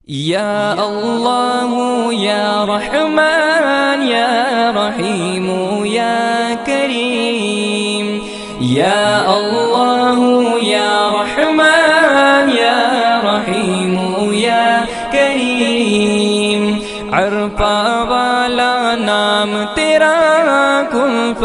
या अल्लाह या रहमान या रहीम या करीम। या अल्लाह या रहमान या रहीम या करीम। अरफा वाला नाम तेरा कुल